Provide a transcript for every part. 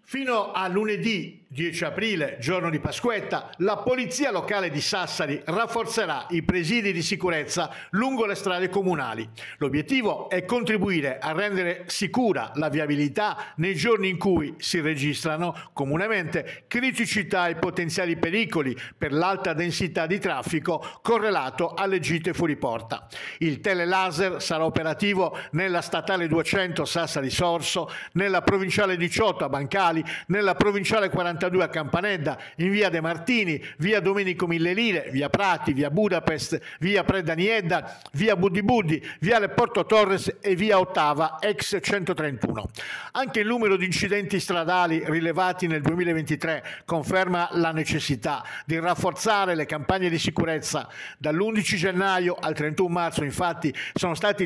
Fino a lunedì 10 aprile, giorno di Pasquetta, la Polizia Locale di Sassari rafforzerà i presidi di sicurezza lungo le strade comunali. L'obiettivo è contribuire a rendere sicura la viabilità nei giorni in cui si registrano comunemente criticità e potenziali pericoli per l'alta densità di traffico correlato alle gite fuori porta. Il telelaser sarà operativo nella statale 200 Sassari-Sorso, nella provinciale 18 a Bancali, nella provinciale 42 a Campanedda, in via De Martini, via Domenico Mille, via Prati, via Budapest, via Predaniedda, via Buddi Buddi, viale Porto Torres e via Ottava ex 131. Anche il numero di incidenti stradali rilevati nel 2023 conferma la necessità di rafforzare le campagne di sicurezza. Dall'11 gennaio al 31 marzo infatti sono stati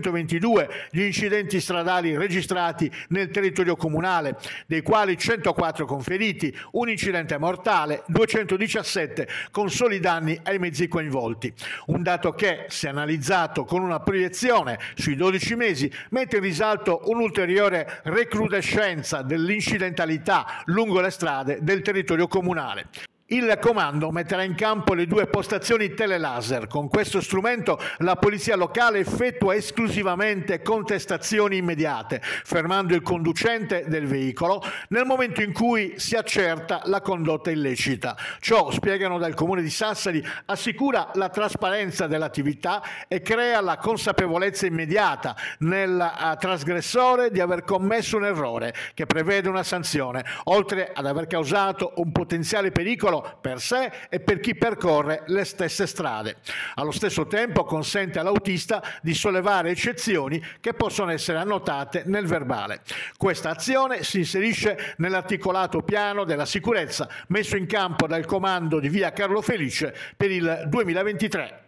322 gli incidenti stradali registrati nel territorio comunale, dei quali 104 con feriti, un incidente mortale, 217 con soli danni ai mezzi coinvolti. Un dato che, se analizzato con una proiezione sui 12 mesi, mette in risalto un'ulteriore recrudescenza dell'incidentalità lungo le strade del territorio comunale. Il comando metterà in campo le 2 postazioni telelaser. Con questo strumento la polizia locale effettua esclusivamente contestazioni immediate, fermando il conducente del veicolo nel momento in cui si accerta la condotta illecita. Ciò, spiegano dal Comune di Sassari, assicura la trasparenza dell'attività e crea la consapevolezza immediata nel trasgressore di aver commesso un errore che prevede una sanzione, oltre ad aver causato un potenziale pericolo per sé e per chi percorre le stesse strade. Allo stesso tempo consente all'autista di sollevare eccezioni che possono essere annotate nel verbale. Questa azione si inserisce nell'articolato piano della sicurezza messo in campo dal comando di via Carlo Felice per il 2023.